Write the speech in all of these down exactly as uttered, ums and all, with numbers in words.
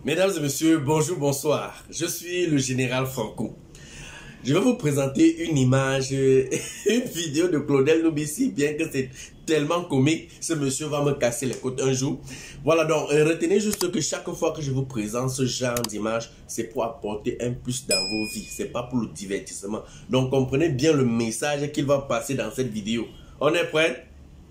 Mesdames et messieurs, bonjour, bonsoir. Je suis le général Franco. Je vais vous présenter une image, une vidéo de Claudel Nubissi, bien que c'est tellement comique, ce monsieur va me casser les côtes un jour. Voilà, donc euh, retenez juste que chaque fois que je vous présente ce genre d'image, c'est pour apporter un plus dans vos vies, c'est pas pour le divertissement. Donc comprenez bien le message qu'il va passer dans cette vidéo. On est prêt?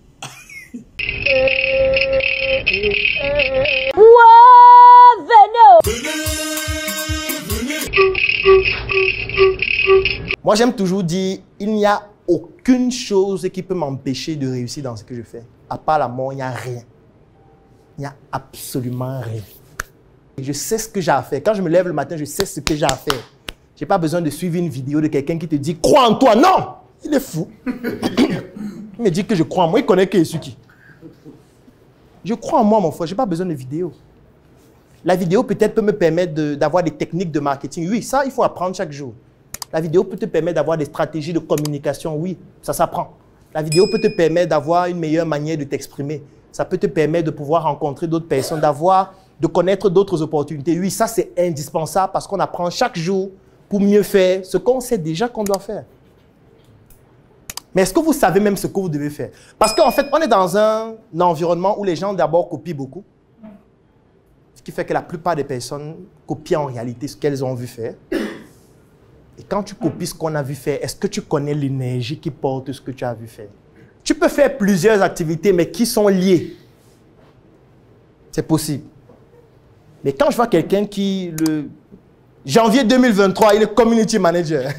Moi, j'aime toujours dire, il n'y a aucune chose qui peut m'empêcher de réussir dans ce que je fais. À part la mort, il n'y a rien. Il n'y a absolument rien. Je sais ce que j'ai à faire. Quand je me lève le matin, je sais ce que j'ai à faire. Je n'ai pas besoin de suivre une vidéo de quelqu'un qui te dit « Crois en toi ». Non, il est fou. Il me dit que je crois en moi. Il connaît que je suis qui. Je crois en moi, mon frère. Je n'ai pas besoin de vidéo. La vidéo peut-être peut me permettre d'avoir des techniques de marketing. Oui, ça, il faut apprendre chaque jour. La vidéo peut te permettre d'avoir des stratégies de communication. Oui, ça s'apprend. La vidéo peut te permettre d'avoir une meilleure manière de t'exprimer. Ça peut te permettre de pouvoir rencontrer d'autres personnes, d'avoir, de connaître d'autres opportunités. Oui, ça, c'est indispensable parce qu'on apprend chaque jour pour mieux faire ce qu'on sait déjà qu'on doit faire. Mais est-ce que vous savez même ce que vous devez faire? Parce qu'en fait, on est dans un environnement où les gens d'abord copient beaucoup. Ce qui fait que la plupart des personnes copient en réalité ce qu'elles ont vu faire. Et quand tu copies ce qu'on a vu faire, est-ce que tu connais l'énergie qui porte ce que tu as vu faire? Tu peux faire plusieurs activités, mais qui sont liées. C'est possible. Mais quand je vois quelqu'un qui, le janvier deux mille vingt-trois, il est community manager.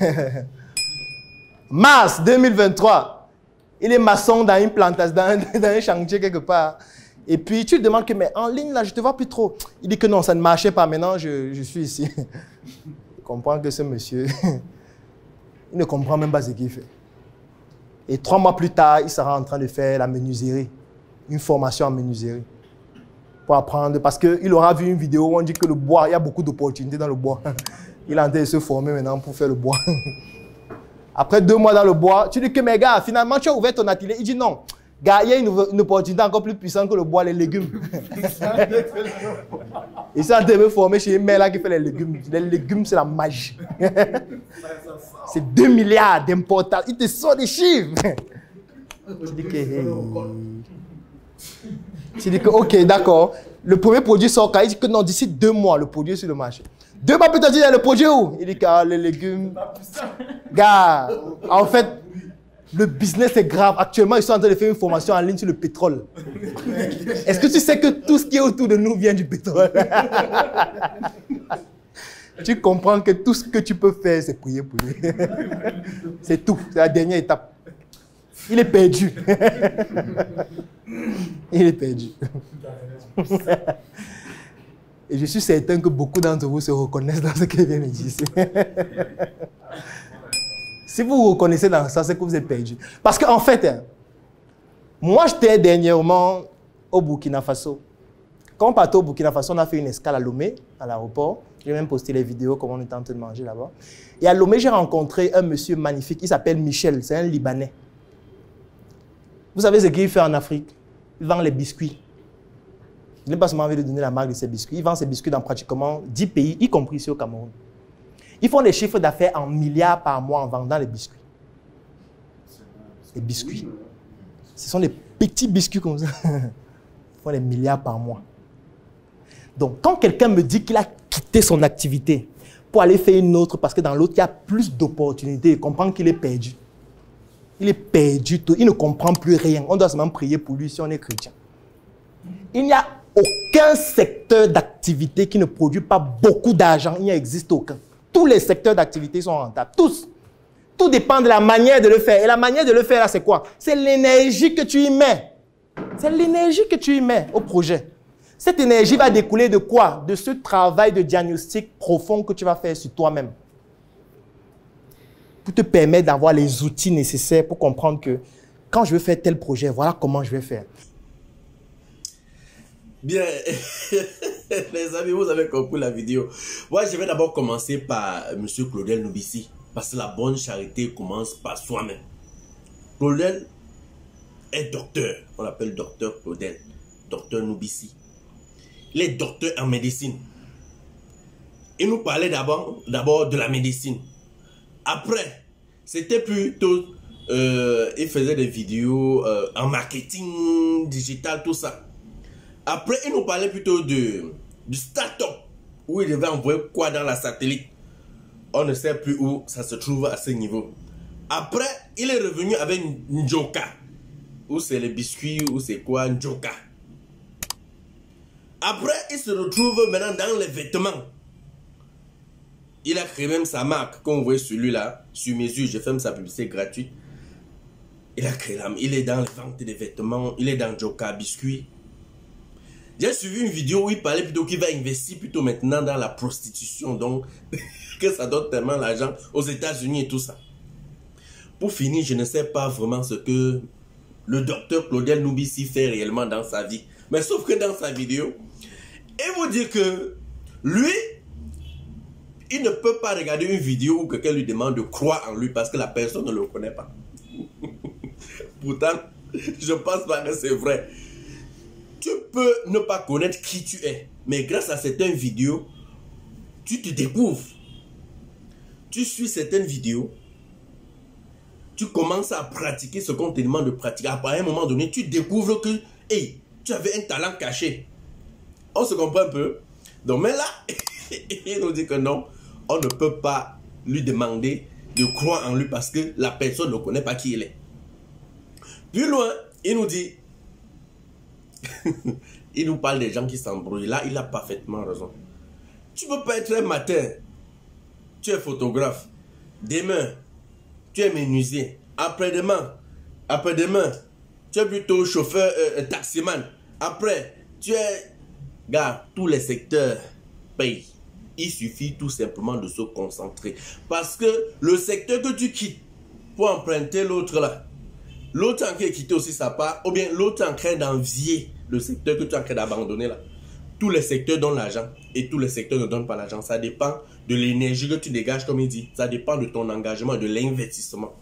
Mars deux mille vingt-trois, il est maçon dans une plantation, dans, dans un chantier quelque part. Et puis tu te demandes que, mais en ligne, là, je ne te vois plus trop. Il dit que non, ça ne marchait pas. Maintenant, je, je suis ici. Je comprends que ce monsieur, il ne comprend même pas ce qu'il fait. Et trois mois plus tard, il sera en train de faire la menuiserie, une formation en menuiserie. Pour apprendre, parce qu'il aura vu une vidéo où on dit que le bois, il y a beaucoup d'opportunités dans le bois. Il est en train de se former maintenant pour faire le bois. Après deux mois dans le bois, tu dis que, mais gars, finalement, tu as ouvert ton atelier. Il dit non. Gars, il y a une, une opportunité encore plus puissante que le bois, les légumes. Ils sont en train de me former chez une mère là qui fait les légumes. Les légumes, c'est la magie. C'est deux milliards d'importance. Il te sort des chiffres. Tu dis que, hey. Tu dis que, ok, d'accord. Le premier produit sort quand il dit que non, d'ici deux mois, le produit est sur le marché. Deux mois plus tard, il dit, le produit où? Il dit que ah, les légumes. Gars, en fait, le business est grave. Actuellement, ils sont en train de faire une formation en ligne sur le pétrole. Est-ce que tu sais que tout ce qui est autour de nous vient du pétrole? Tu comprends que tout ce que tu peux faire, c'est prier pour lui. C'est tout. C'est la dernière étape. Il est perdu. Il est perdu. Et je suis certain que beaucoup d'entre vous se reconnaissent dans ce qu'il vient de dire. Si vous vous reconnaissez dans ça, c'est que vous êtes perdu. Parce qu'en fait, hein, moi, j'étais dernièrement au Burkina Faso. Quand on partait au Burkina Faso, on a fait une escale à Lomé, à l'aéroport. J'ai même posté les vidéos, comment on était en train de manger là-bas. Et à Lomé, j'ai rencontré un monsieur magnifique. Il s'appelle Michel, c'est un Libanais. Vous savez ce qu'il fait en Afrique? Il vend les biscuits. Il n'a pas seulement envie de donner la marque de ses biscuits. Il vend ses biscuits dans pratiquement dix pays, y compris ici au Cameroun. Ils font des chiffres d'affaires en milliards par mois en vendant les biscuits. Les biscuits. Ce sont des petits biscuits comme ça. Ils font des milliards par mois. Donc, quand quelqu'un me dit qu'il a quitté son activité pour aller faire une autre, parce que dans l'autre, il y a plus d'opportunités, il comprend qu'il est perdu. Il est perdu, tout. Il ne comprend plus rien. On doit seulement prier pour lui si on est chrétien. Il n'y a aucun secteur d'activité qui ne produit pas beaucoup d'argent. Il n'y existe aucun. Tous les secteurs d'activité sont rentables. Tous. Tout dépend de la manière de le faire. Et la manière de le faire, là, c'est quoi? C'est l'énergie que tu y mets. C'est l'énergie que tu y mets au projet. Cette énergie va découler de quoi? De ce travail de diagnostic profond que tu vas faire sur toi-même. Pour te permettre d'avoir les outils nécessaires pour comprendre que quand je veux faire tel projet, voilà comment je vais faire. Bien, les amis, vous avez compris la vidéo. Moi, je vais d'abord commencer par M. Claudel Nubissi, parce que la bonne charité commence par soi-même. Claudel est docteur, on l'appelle docteur Claudel, docteur Nubissi. Il est docteur en médecine. il nous parlait d'abord d'abord de la médecine. Après, c'était plutôt, euh, il faisait des vidéos euh, en marketing digital, tout ça. Après, il nous parlait plutôt de, du start-up, où il devait envoyer quoi dans la satellite. On ne sait plus où ça se trouve à ce niveau. Après, il est revenu avec Njoka. Où c'est les biscuits, où c'est quoi, Njoka. Après, il se retrouve maintenant dans les vêtements. Il a créé même sa marque, comme vous voyez celui-là, sur mesure, je fais même sa publicité gratuite. Il a créé la, il est dans les ventes des vêtements, il est dans Njoka biscuits. J'ai suivi une vidéo où il parlait plutôt qu'il va investir plutôt maintenant dans la prostitution, donc que ça donne tellement l'argent aux États-Unis et tout ça. Pour finir, je ne sais pas vraiment ce que le docteur Claudel Nubissi fait réellement dans sa vie. Mais sauf que dans sa vidéo, il vous dit que lui, il ne peut pas regarder une vidéo où quelqu'un lui demande de croire en lui parce que la personne ne le connaît pas. Pourtant, je pense pas que c'est vrai. Tu peux ne pas connaître qui tu es, mais grâce à certaines vidéos, tu te découvres. Tu suis certaines vidéos, tu commences à pratiquer ce qu'on te demande de pratiquer. À un moment donné, tu découvres que hey, tu avais un talent caché. On se comprend un peu. Donc, mais là, il nous dit que non, on ne peut pas lui demander de croire en lui parce que la personne ne connaît pas qui il est. Plus loin, il nous dit, il nous parle des gens qui s'embrouillent. Là, il a parfaitement raison. Tu ne peux pas être un matin, tu es photographe. Demain, tu es menuisier. Après-demain, après-demain, tu es plutôt chauffeur, euh, taximan. Après, tu es... Gars, tous les secteurs payent. Il suffit tout simplement de se concentrer. Parce que le secteur que tu quittes pour emprunter l'autre là, l'autre en train de quitter aussi sa part, ou bien l'autre en train d'envier le secteur que tu es en train d'abandonner là. Tous les secteurs donnent l'argent et tous les secteurs ne donnent pas l'argent. Ça dépend de l'énergie que tu dégages, comme il dit. Ça dépend de ton engagement, de l'investissement.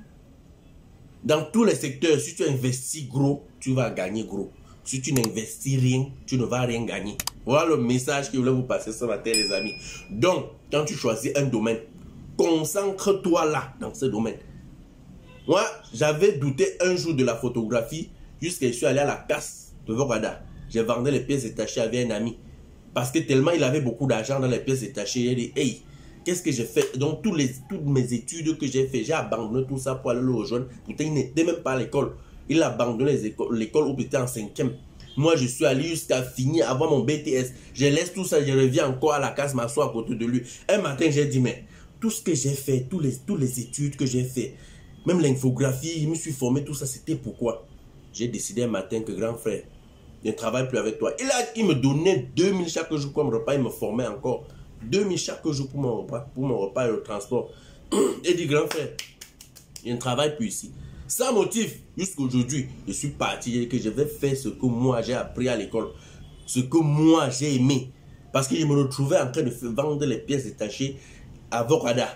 Dans tous les secteurs, si tu investis gros, tu vas gagner gros. Si tu n'investis rien, tu ne vas rien gagner. Voilà le message que je voulais vous passer ce matin, les amis. Donc, quand tu choisis un domaine, concentre-toi là, dans ce domaine. Moi, j'avais douté un jour de la photographie jusqu'à je suis allé à la casse de Vorada. J'ai vendu les pièces détachées avec un ami. Parce que tellement il avait beaucoup d'argent dans les pièces détachées, il a dit, hey, qu'est-ce que j'ai fait? Donc, tous les, toutes mes études que j'ai fait, j'ai abandonné tout ça pour aller le rejoindre. Pourtant, il n'était même pas à l'école. Il a abandonné l'école où il était en cinquième. Moi, je suis allé jusqu'à finir, avoir mon B T S. Je laisse tout ça, je reviens encore à la case, m'assois à côté de lui. Un matin, j'ai dit, mais tout ce que j'ai fait, tous les, toutes les études que j'ai fait, même l'infographie, je me suis formé, tout ça, c'était pourquoi? J'ai décidé un matin que grand frère, je ne travaille plus avec toi. Il, a, il me donnait deux mille chaque jour comme repas, il me formait encore. deux mille chaque jour pour mon repas, pour mon repas et le transport. Il dit, grand frère, je ne travaille plus ici. Sans motif, jusqu'aujourd'hui, je suis parti et que je vais faire ce que moi j'ai appris à l'école. Ce que moi j'ai aimé. Parce que je me retrouvais en train de vendre les pièces détachées à Vorada.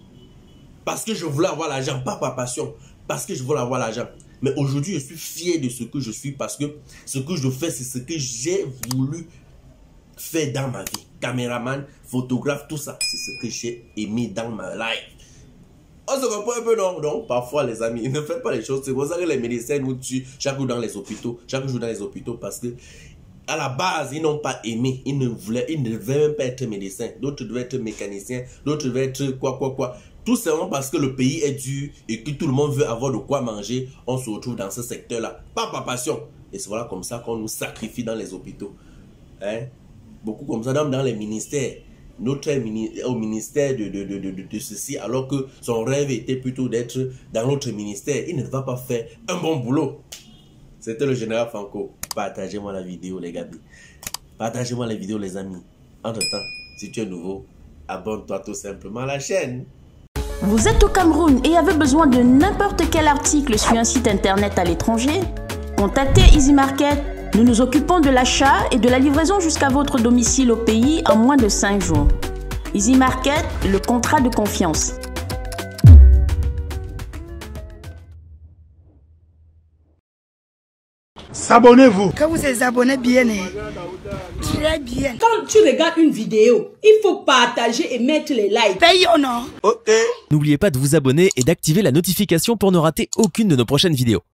Parce que je voulais avoir l'argent, pas par passion. Parce que je voulais avoir l'argent. Mais aujourd'hui, je suis fier de ce que je suis parce que ce que je fais, c'est ce que j'ai voulu faire dans ma vie. Caméraman, photographe, tout ça, c'est ce que j'ai aimé dans ma life. On se comprend un peu, non? Donc, parfois, les amis, ne faites pas les choses. C'est pour ça que les médecins nous tuent chaque jour dans les hôpitaux. Chaque jour dans les hôpitaux parce que, à la base, ils n'ont pas aimé. Ils ne voulaient, ils ne devaient même pas être médecins. D'autres devaient être mécaniciens. D'autres devaient être quoi, quoi, quoi. Tout simplement parce que le pays est dur et que tout le monde veut avoir de quoi manger. On se retrouve dans ce secteur-là. Pas par passion. Et c'est voilà comme ça qu'on nous sacrifie dans les hôpitaux. Hein? Beaucoup comme ça, dans, dans les ministères. Notre au ministère de, de, de, de, de ceci, alors que son rêve était plutôt d'être dans notre ministère. Il ne va pas faire un bon boulot. C'était le général Franco. Partagez-moi la vidéo, les gars. Partagez-moi la vidéo, les amis. Entre-temps, si tu es nouveau, abonne-toi tout simplement à la chaîne. Vous êtes au Cameroun et avez besoin de n'importe quel article sur un site internet à l'étranger? Contactez Easy Market. Nous nous occupons de l'achat et de la livraison jusqu'à votre domicile au pays en moins de cinq jours. Easy Market, le contrat de confiance. s'abonnez-vous. Quand vous êtes abonnés bien, très bien. Quand tu regardes une vidéo, il faut partager et mettre les likes. Payons, non? N'oubliez pas de vous abonner et d'activer la notification pour ne rater aucune de nos prochaines vidéos.